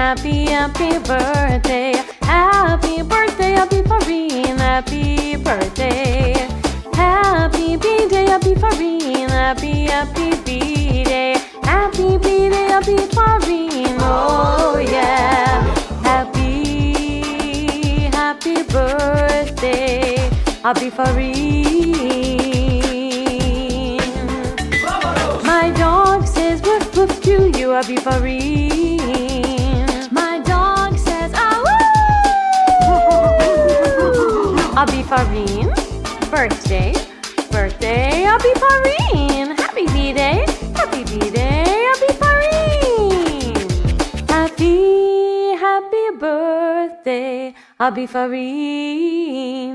happy, happy birthday. Happy birthday, happy Farine. Happy birthday. Happy B-day, happy Farine. Happy, happy B-day. Happy B-day, happy Farine. Oh yeah. Happy, happy birthday, happy Farine. My dog says woof woof to you, happy Farine. My dog says ah woo. Happy Farine. Birthday, birthday, happy Farine. Happy B-day, happy B-day, happy Farine. Happy, happy birthday, happy Farine.